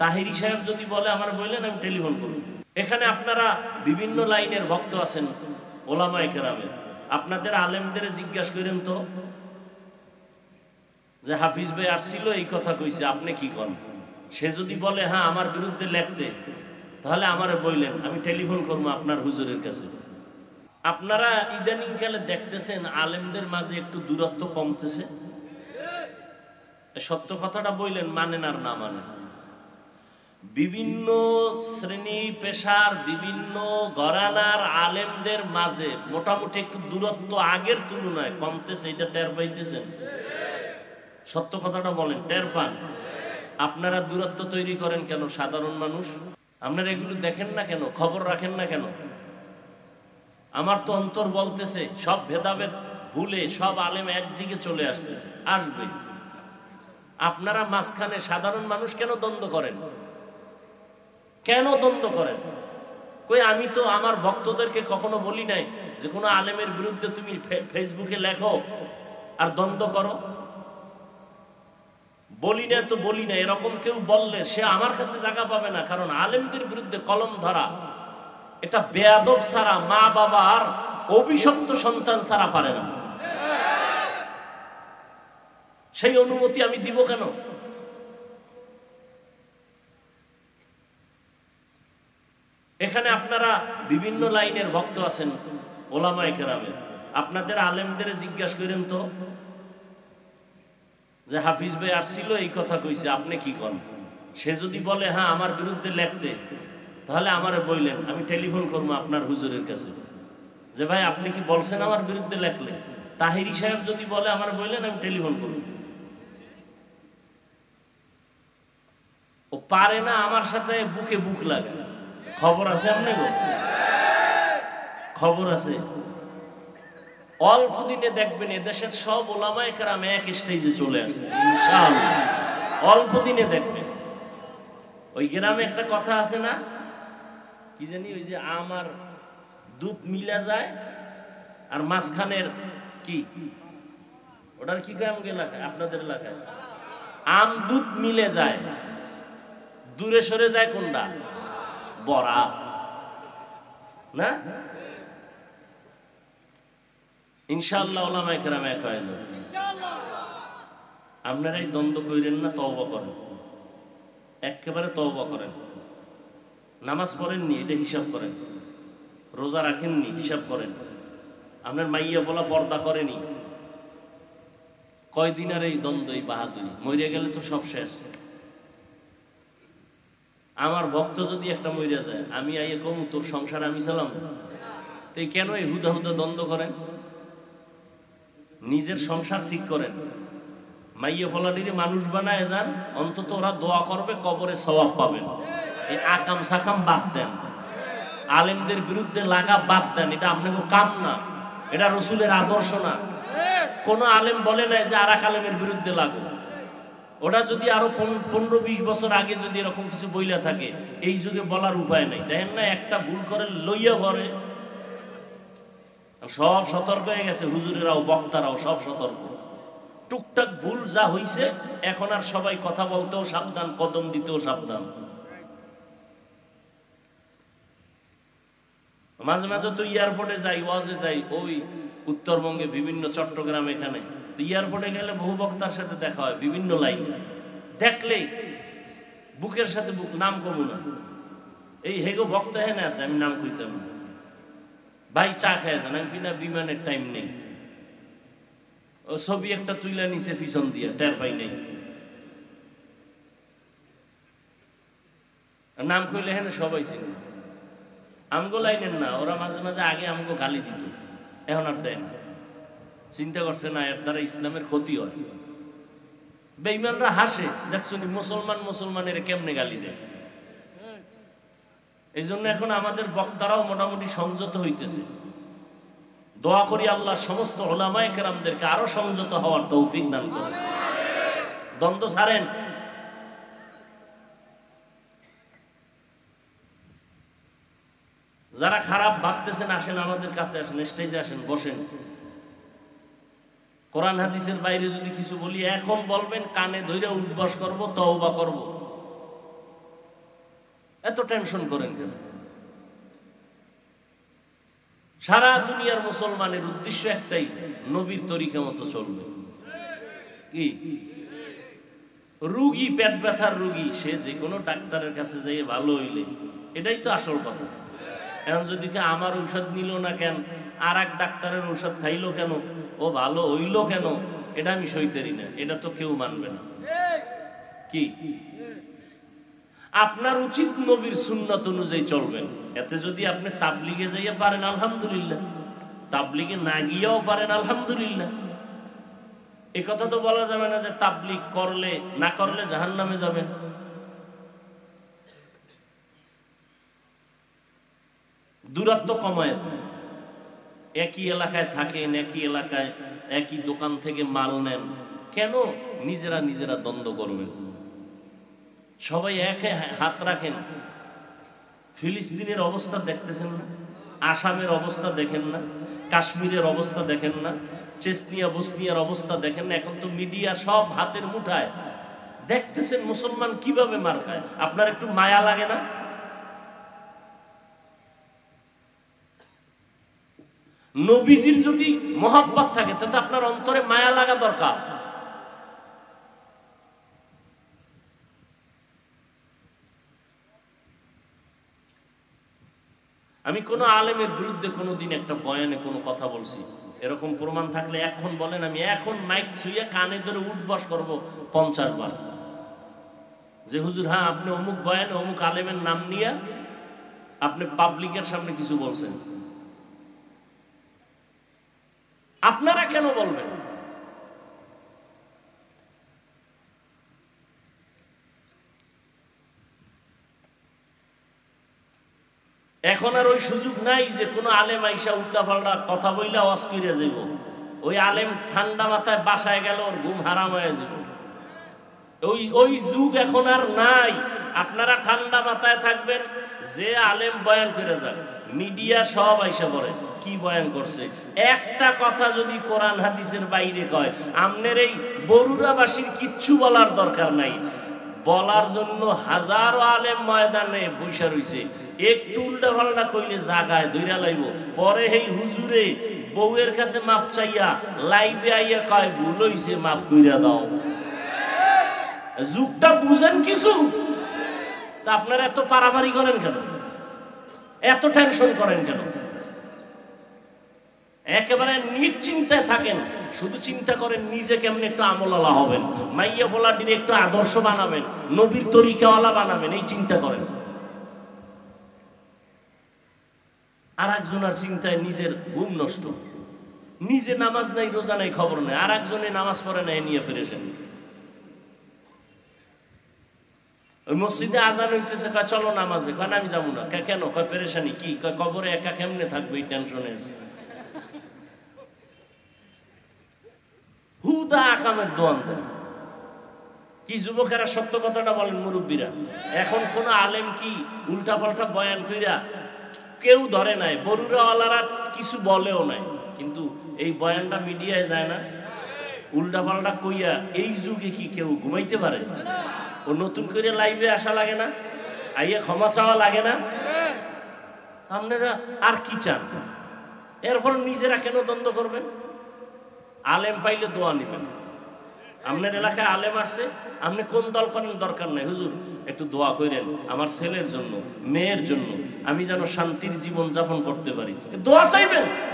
তাহিরি সাহেব যদি বলে আমার বললেন আমি টেলিফোন করব। এখানে আপনারা বিভিন্ন লাইনের ভক্ত আছেন ওলামায়ে কেরামের, আপনাদের আলেমদের জিজ্ঞাসা করেন তো যে হাফিজ ভাই আসছিল এই কথা কইছে, আপনি কি করেন? সে যদি বলে হ্যাঁ আমার বিরুদ্ধে লেখতে, তাহলে আমারে বললেন আমি টেলিফোন করবো আপনার হুজুরের কাছে। আপনারা ইদানিং কালে দেখতেছেন আলেমদের মাঝে একটু দূরত্ব কমতেছে। সত্য কথাটা বললেন মানেন আর না মানেন, বিভিন্ন শ্রেণী পেশার বিভিন্ন ঘরানার আলেমদের মাঝে মোটামুটি একটু দূরত্ব আগের তুলনায় কমতেছে, এটা টের পাইতেছেন? সত্য কথাটা বলেন, টের পান? আপনারা দূরত্ব তৈরি করেন কেন? সাধারণ মানুষ আপনারা এগুলো দেখেন না কেন? খবর রাখেন না কেন? আমার তো অন্তর বলতেছে সব ভেদাভেদ ভুলে সব আলেম একদিকে চলে আসতেছে, আসবে। আপনারা মাঝখানে সাধারণ মানুষ কেন দ্বন্দ্ব করেন? কেন দ্বন্দ্ব করেন? কই আমি তো আমার ভক্তদেরকে কখনো বলি নাই যে কোনো আলেমের বিরুদ্ধে তুমি ফেসবুকে লেখো আর দ্বন্দ্ব করো। বলি না তো বলি না, এরকম কেউ বললে সে আমার কাছে জায়গা পাবে না। কারণ আলেমদের বিরুদ্ধে কলম ধরা এটা বেয়াদব ছাড়া, মা বাবার অভিশপ্ত সন্তান ছাড়া পারে না। সেই অনুমতি আমি দিব কেন? এখানে আপনারা বিভিন্ন লাইনের ভক্ত আছেন ওলামায়ে কেরামের, আপনাদের আলেমদের জিজ্ঞাসা করেন তো যে হাফিজ ভাই আসছিল এই কথা কইছে, আপনি কি করেন? সে যদি বলে হ্যাঁ আমার বিরুদ্ধে লেখতে, তাহলে আমারে বললেন আমি টেলিফোন করবো আপনার হুজুরের কাছে যে ভাই আপনি কি বলছেন আমার বিরুদ্ধে লেখলে? তাহিরি সাহেব যদি বলে আমার বললেন আমি টেলিফোন করব। ও পারে না আমার সাথে বুকে বুক লাগে। খবর আছে আপনি গো? খবর আছে। অল্প দিনে দেখবেন এদেশের সব ওলামায়ে কেরাম এক স্টেজে চলে আসছে ইনশাআল্লাহ। অল্প দিনে দেখবেন। ওই গ্রামে একটা কথা আছে না, কি জানি, ওই যে আমার দুধ মিলা যায় আর মাঝখানের কি ওটার কি কয় আমাকে এলাকায়, আপনাদের এলাকায় আম দুধ মিলে যায়, দূরে সরে যায় কোনটা? বড়া না? ইনশাআল্লাহ ওলামায়ে কেরাম এক হয়ে যাবে। আপনারা এই দ্বন্দ্ব কইরেন না, তওবা করেন, একেবারে তওবা করেন। নামাজ পড়েননি এটা হিসাব করেন, রোজা রাখেননি হিসাব করেন, আপনার মাইয়া বলা পর্দা করেনি, কয়দিন আর এই দ্বন্দ্ব, এই বাহাদুরি? মরে গেলে তো সব শেষ। আমার ভক্ত যদি একটা মরে যায়, আমি আইয়ে কম তোর সংসার আমি চালাম? তো কেন এই হুদা হুদা দ্বন্দ্ব করেন? নিজের সংসার ঠিক করেন, মাইয়া ফলাডিরে মানুষ বানায় যান, অন্তত ওরা দোয়া করবে, কবরে সওয়াব পাবেন। এই আকাম সাকাম বাদ দেন, আলেমদের বিরুদ্ধে লাগা বাদ দেন, এটা আপনাকে কাম না, এটা রসুলের আদর্শ না। কোন আলেম বলে নাই যে আর এক আলেমের বিরুদ্ধে লাগো। ওটা যদি আরো 15-20 বছর আগে যদি এরকম কিছু বইলা থাকে, এই যুগে বলার উপায় নাই। দেখেন না, একটা ভুল করে লইয়া পড়ে, সব সতর্ক হয়ে গেছে, হুজুরেরাও বক্তারাও সব সতর্ক। টুকটাক ভুল যা হইছে, এখন আর সবাই কথা বলতেও সাবধান, কদম দিতেও সাবধান। মাঝে মাঝে তো এয়ারপোর্টে যাই, ওয়াজে যাই, ওই উত্তরবঙ্গে বিভিন্ন চট্টগ্রাম, এখানে তো এয়ারপোর্টে গেলে বহু বক্তার সাথে দেখা হয় বিভিন্ন লাইনে, দেখলেই বুকের সাথে বুক, নাম কমু না, এই হেগো বক্তা হেনে আছে, আমি নাম কইতাম না, ভাই চা খেয়ে যান, আমি কিনা বিমানের টাইম নেই, ও ছবি একটা তুইলা নিচে পিছন দিয়ে টের পাই নেই, নাম কইলে হেনে সবাই ছিল। আমগো লাইনের না, ওরা মাঝে মাঝে আগে আমগো গালি দিত, এখন আর দেয় না। চিন্তা করছে না এর দ্বারা ইসলামের ক্ষতি হয়। বেঈমানরা হাসে, দেখছো মুসলমানের কেমনে গালি দেয়। এই জন্য এখন আমাদের বক্তারাও মোটামুটি সংযত হইতেছে। দোয়া করি আল্লাহ সমস্ত উলামায়ে কেরামদেরকে আরো সংযত হওয়ার তৌফিক দান করেন, দ্বন্দ্ব ছাড়েন। যারা খারাপ ভাবতেছেন আসেন আমাদের কাছে, আসেন, স্টেজে আসেন, বসেন। কোরআন হাদিসের বাইরে যদি কিছু বলি এখন বলবেন, কানে ধরে উঠবাস করব, তওবা করব। এত টেনশন করেন কেন? সারা দুনিয়ার মুসলমানের উদ্দেশ্য একটাই, নবীর তরিকা মতো চলবে। কি রুগী, পেট ব্যথার রুগী, সে যে কোনো ডাক্তারের কাছে যেয়ে ভালো হইলে, এটাই তো আসল কথা। এখন যদি আমার ঔষধ নিল না কেন, আর এক ডাক্তারের ঔষধ খাইলো কেন, ও ভালো হইল কেন, এটা আমি সইতেরি না, এটা তো কেউ মানবে না। কি আপনার উচিত নবীর সুন্নাত অনুযায়ী চলবেন। এতে যদি আপনি তাবলিগে যাইয়া পারেন আলহামদুলিল্লাহ, তাবলিগে না গিয়েও পারেন আলহামদুলিল্লাহ। এই কথা তো বলা যাবে না যে তাবলিগ করলে না করলে জাহান্নামে যাবেন। দূরত্ব কমায় দেন। একই এলাকায় থাকেন, একই এলাকায় একই দোকান থেকে মাল নেন, কেন নিজেরা নিজেরা দ্বন্দ্ব করবেন? সবাই একে হাত রাখেন। ফিলিস্তিনের অবস্থা দেখতেছেন না? আসামের অবস্থা দেখেন না? কাশ্মীরের অবস্থা দেখেন না? চেচনিয়া বসনিয়ার অবস্থা দেখেন না? এখন তো মিডিয়া সব হাতের মুঠায়, দেখতেছেন মুসলমান কিভাবে মার খায়। আপনার একটু মায়া লাগে না? নবীজির যদি মহব্বত থাকে তাতে আপনার অন্তরে মায়া লাগা দরকার। আমি কোনো আলেমের বিরুদ্ধে কোনোদিন একটা বয়ানে কোনো কথা বলছি, এরকম প্রমাণ থাকলে এখন বলেন, আমি এখন মাইক ছুঁয়ে কানে ধরে উঠবস করব 50 বার যে হুজুর হ্যাঁ আপনি অমুক বয়ানে অমুক আলেমের নাম নিয়ে আপনি পাবলিকের সামনে কিছু বলছেন। আপনারা কেন বলবেন? এখন আর ওই সুযোগ নাই যে কোনো আলেম আইসা উল্টা পাল্টা কথা বইলা ওয়াজ কইরা যাইব। ওই আলেম ঠান্ডা মাথায় বাসায় গেল, ওর ঘুম হারাম হয়ে যাব। ওই যুগ এখন আর নাই। আপনারা ঠান্ডা মাথায় থাকবেন, যে আলেম বয়ান করে যান, মিডিয়া সব আইসা পড়ে কি বয়ান করছে। একটা কথা যদি কোরআন হাদিসের বাইরে কয়, আমনের এই বরুড়াবাসীর কিচ্ছু বলার দরকার নাই। বলার জন্য হাজারো আলেম ময়দানে বৈশা রইছে, একটু উল্টা পাল্টা কইলে জাগায় দইরা লাইব। পরে এই হুজুরে বউয়ের কাছে মাপ চাইয়া লাইভে আইয়া কয় ভুল হইছে, মাপ কইরা দাও। যুগটা বুঝেন কিছু? তা আপনারা এত পারাপারি করেন কেন? এত টেনশন করেন কেন? একেবারে নিশ্চিন্তায় থাকেন, শুধু চিন্তা করেন নিজে কেমন একটু আমলালা হবেন, মাইয়া বলাটির একটু আদর্শ বানাবেন, নবীর তরিকাওয়ালা বানাবেন, এই চিন্তা করেন। আর একজনের চিন্তায় নিজের ঘুম নষ্ট, নিজে নামাজ নাই রোজা নাই খবর নাই, আর একজনে নামাজ পড়ে না, এ নিয়ে পেরেছেন। ওই মসজিদে আজান হইতেছে, কয় চলো নামাজে, কয় না আমি যাবো না। কেন? কয় পেরেশানি কি? কয় কবরে একা কেমনে থাকবে, এই টেনশনে আছে। হুদা আকামের দোয়ান দেন। কি যুবকেরা সত্য কথাটা বলেন, মুরব্বীরা। এখন কোন আলেম কি উল্টা পাল্টা বয়ান কইরা কেউ ধরে নাই, বরুড়াওয়ালারা কিছু বলেও নাই, কিন্তু এই বয়ানটা মিডিয়ায় যায় না। উল্টা পাল্টা কইয়া এই যুগে কি কেউ ঘুমাইতে পারে? ও নতুন করে লাইভে আসা লাগে না? আইয়া ক্ষমা চাওয়া লাগে না? আপনারা আর কি চান? এরপর নিজেরা কেন দ্বন্দ্ব করবেন? আলেম পাইলে দোয়া নেবেন। আপনার এলাকায় আলেম আসছে, আপনি কোন দল করেন দরকার নাই, হুজুর একটু দোয়া করেন আমার ছেলের জন্য, মেয়ের জন্য, আমি যেন শান্তির জীবন যাপন করতে পারি, দোয়া চাইবেন।